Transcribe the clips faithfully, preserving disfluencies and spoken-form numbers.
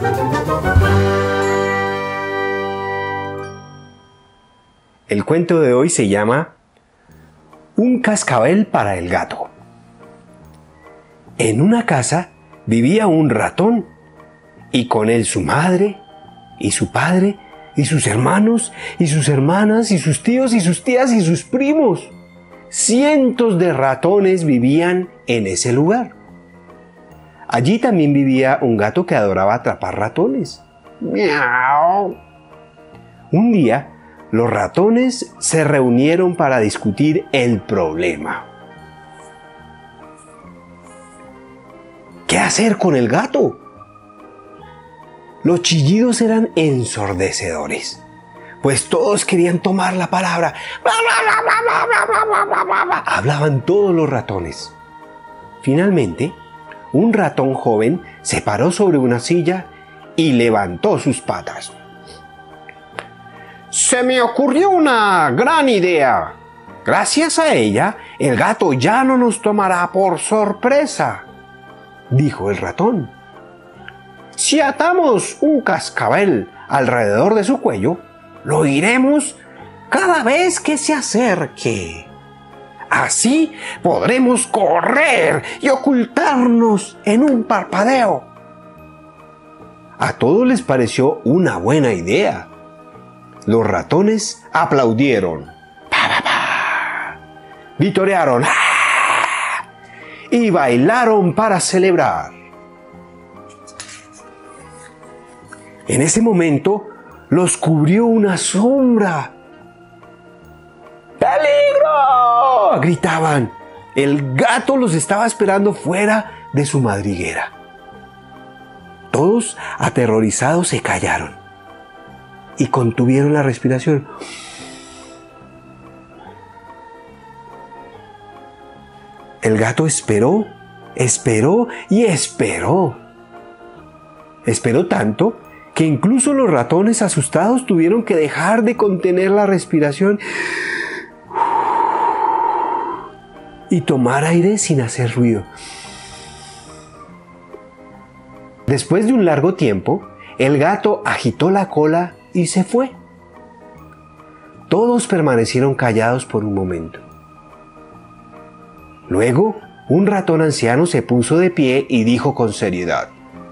El cuento de hoy se llama Un cascabel para el gato. En una casa vivía un ratón y con él su madre y su padre y sus hermanos y sus hermanas y sus tíos y sus tías y sus primos. Cientos de ratones vivían en ese lugar. Allí también vivía un gato que adoraba atrapar ratones. ¡Miau! Un día, los ratones se reunieron para discutir el problema. ¿Qué hacer con el gato? Los chillidos eran ensordecedores, pues todos querían tomar la palabra. Hablaban todos los ratones. Finalmente, un ratón joven se paró sobre una silla y levantó sus patas. Se me ocurrió una gran idea. Gracias a ella, el gato ya no nos tomará por sorpresa, dijo el ratón. Si atamos un cascabel alrededor de su cuello, lo oiremos cada vez que se acerque. Así podremos correr y ocultarnos en un parpadeo. A todos les pareció una buena idea. Los ratones aplaudieron, pa, pa, pa, vitorearon ¡ah! Y bailaron para celebrar. En ese momento los cubrió una sombra. ¡Peligro!, gritaban. El gato los estaba esperando fuera de su madriguera. Todos, aterrorizados, se callaron y contuvieron la respiración. El gato esperó, esperó y esperó. Esperó tanto que incluso los ratones asustados tuvieron que dejar de contener la respiración y tomar aire sin hacer ruido. Después de un largo tiempo, el gato agitó la cola y se fue. Todos permanecieron callados por un momento. Luego, un ratón anciano se puso de pie y dijo con seriedad: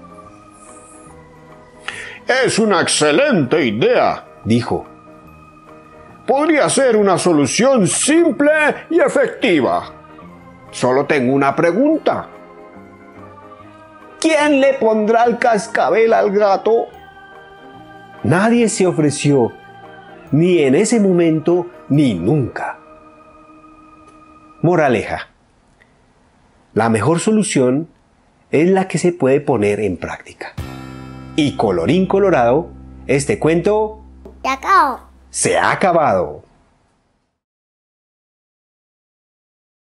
Es una excelente idea, dijo. Podría ser una solución simple y efectiva. Solo tengo una pregunta. ¿Quién le pondrá el cascabel al gato? Nadie se ofreció, ni en ese momento ni nunca. Moraleja: la mejor solución es la que se puede poner en práctica. Y colorín colorado, este cuento se acabó. Se ha acabado.